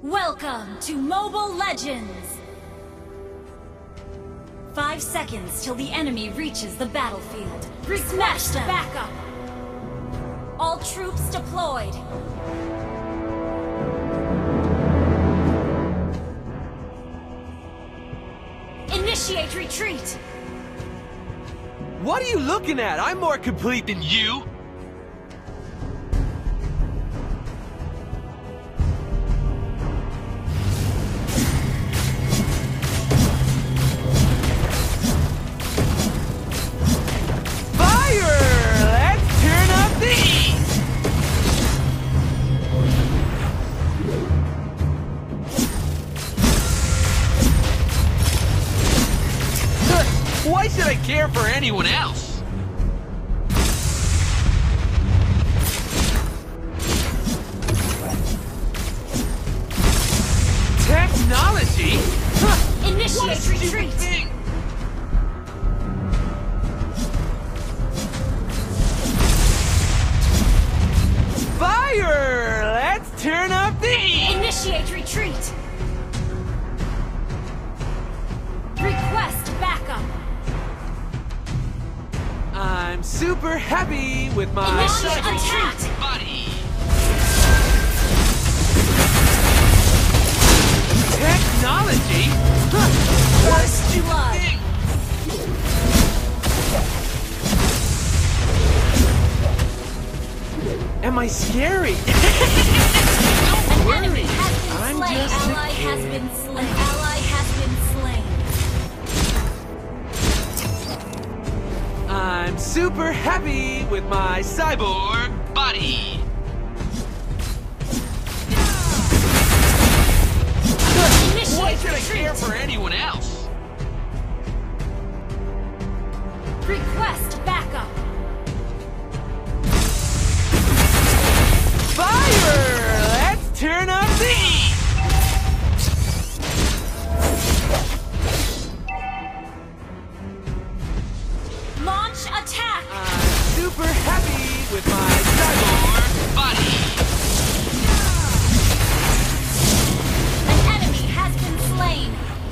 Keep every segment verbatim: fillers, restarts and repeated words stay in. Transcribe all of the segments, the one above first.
Welcome to Mobile Legends! Five seconds till the enemy reaches the battlefield. Smash them! Backup! All troops deployed! Initiate retreat! What are you looking at? I'm more complete than you! Why should I care for anyone else? Technology? Huh. Initiate retreat! Thing. Fire! Let's turn up the heat! Initiate retreat! Request backup! I'm super happy with my Initiate attack! body. Technology? Huh. What a stupid blood. thing! Am I scary? An enemy has been I'm slain. just a Ally has kid. been slain. An ally has been slain. I'm super happy with my cyborg body. Initiate Why should I retreat. care for anyone else? Request backup! Fire! Let's turn up the heat! Launch attack! I'm super happy with my cyborg body. An enemy has been slain.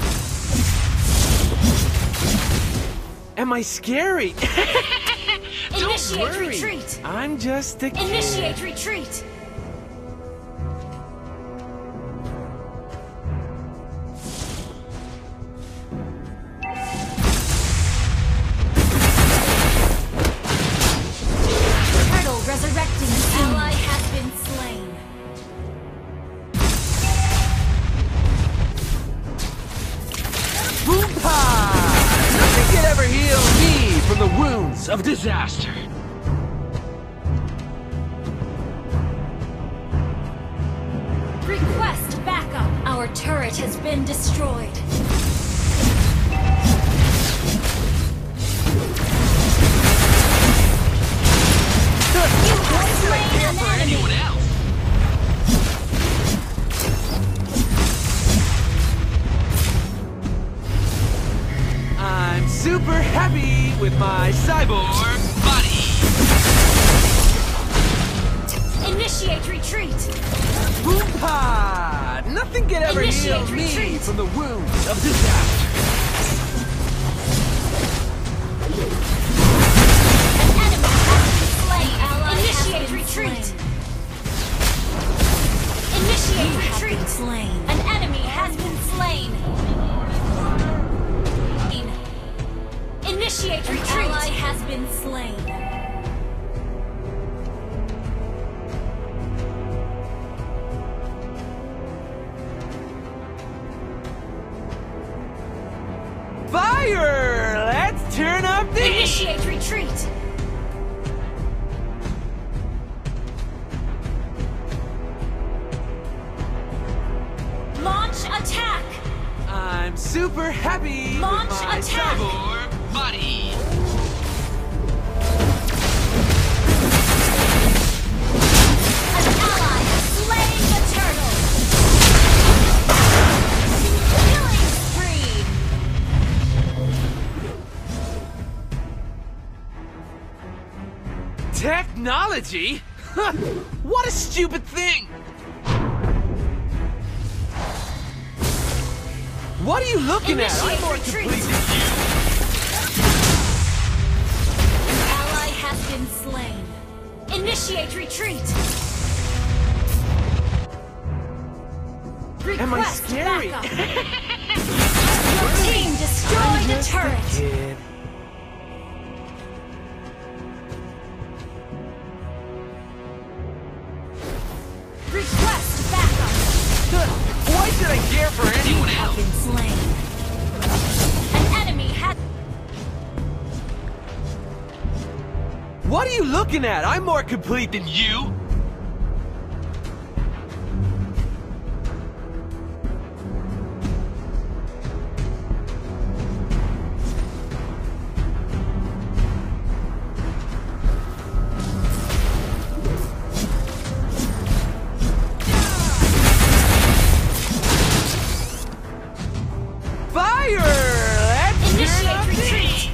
Am I scary? Initiate Don't worry. retreat! I'm just a kid. Initiate retreat! Turtle resurrecting. Ally has been slain. Boom-pa! Nothing can ever heal me from the wounds of disaster. Request backup! Our turret has been destroyed. You have slain an For enemy! anyone else? I'm super happy with my cyborg body. Initiate retreat! Boom-pa! Nothing can ever Initiate heal me retreat. from the wounds of disaster. An enemy has been slain. Ally Initiate retreat! Initiate retreat! Slain. An enemy has been slain. Initiate retreat! An ally has been slain. Fire! Let's turn up the heat! Initiate retreat! Launch attack! I'm super happy Launch with my attack. cyborg body. An ally has slain the turtle! Killing spree! Technology? What a stupid thing! What are you looking at? Initiate I'm more retreat. complete than you. An ally has been slain. Initiate retreat. Request Am I scary? backup. Your team destroyed the Just a turret. kid. Request backup. Why should I care for anyone Have else? been slain. An enemy has. What are you looking at? I'm more complete than you. Fire! Let's Initiate turn up the retreat. heat.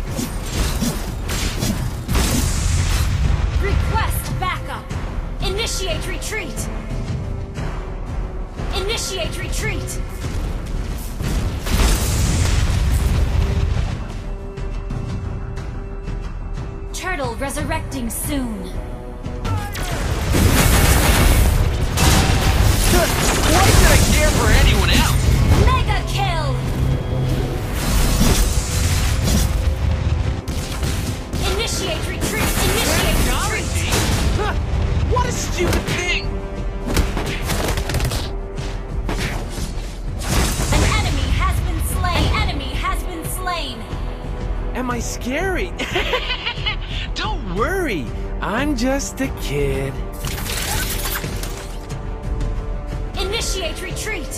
Request backup. Initiate retreat. Initiate retreat. Turtle resurrecting soon. Why should I care for anyone else? Mega kill. Initiate retreat. Initiate retreat. Technology? Huh, what a stupid thing! An enemy has been slain. An enemy has been slain. Am I scary? Don't worry, I'm just a kid. Initiate retreat.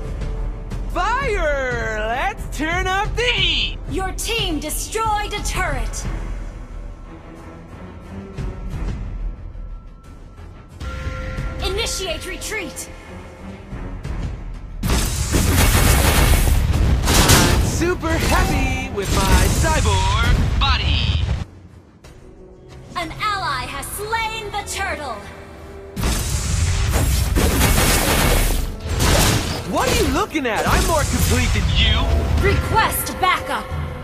Fire! Let's turn up the heat! Your team destroyed a turret. Initiate retreat. I'm super happy with my cyborg body. An ally has slain the turtle. What are you looking at? I'm more complete than you. Request backup.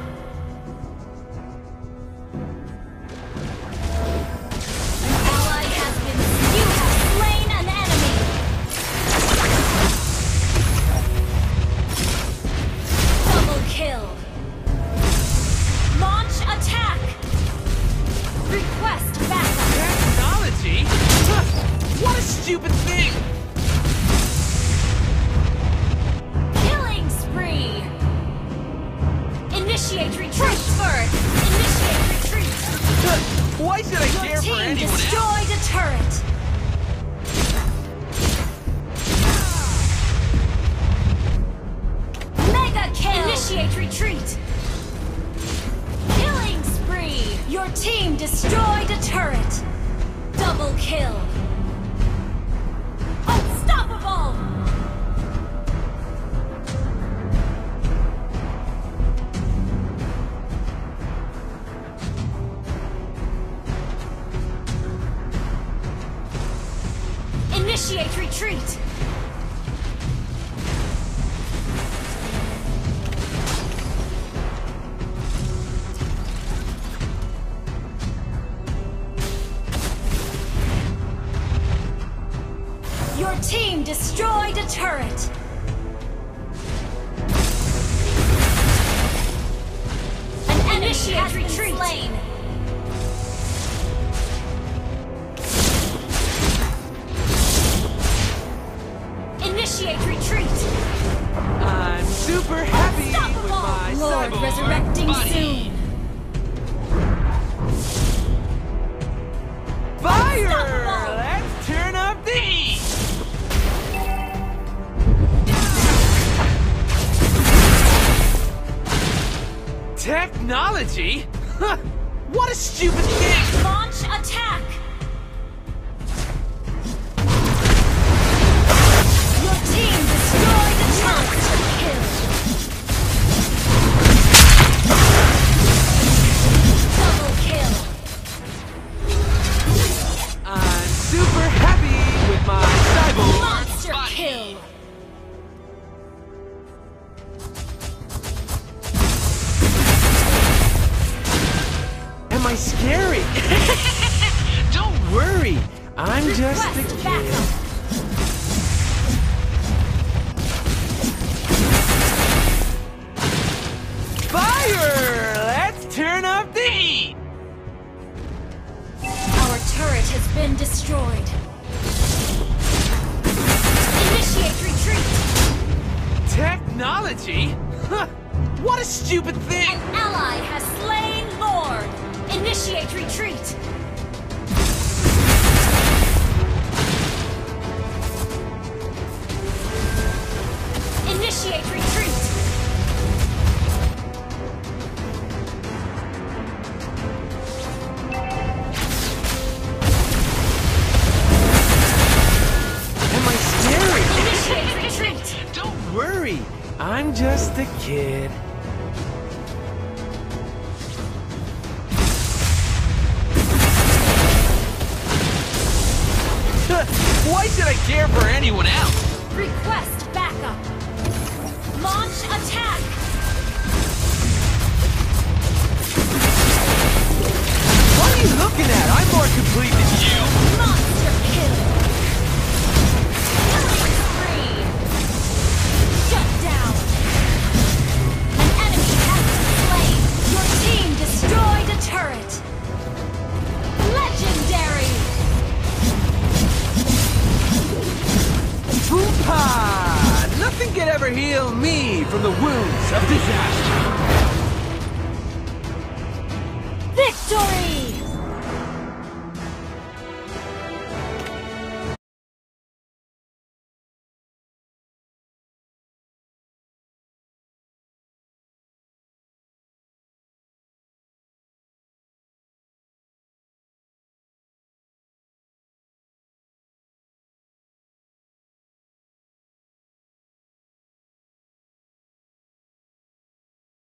An ally has been. You have slain an enemy. Double kill. Launch attack. Request backup. Technology? Huh, what a stupid thing! Killing spree. Initiate retreat first. Initiate retreat. Huh, why should I care Your for team anyone else? destroyed a turret. Mega kill. Initiate retreat. Killing spree. Your team destroyed a turret. Double kill. Unstoppable. Initiate retreat. Your team destroyed a turret. An enemy has retreat. Been slain. Initiate retreat. I'm super happy with my Lord cyborg resurrecting body. soon. Fire! Unstoppable. Let's turn up the heat! Technology? Huh, what a stupid thing! Launch attack. Your team destroyed a monster kill. Double kill. I'm super happy with my cyborg Monster body. kill. I'm just the Request kid. backup. Fire! Let's turn up the heat! Our turret has been destroyed. Initiate retreat. Technology? Huh, what a stupid thing! An ally has slain Lord. Initiate retreat. Initiate retreat. Am I scary? Initiate retreat. Don't worry, I'm just a kid. Why should I care for anyone else? Request backup. Launch attack. What are you looking at? I'm more complete than you. Monster kill. Killing spree. Shut down. An enemy has been slain. Your team destroyed a turret. Legendary. Hoo-ha! Nothing can ever heal me from the wounds of disaster. Victory!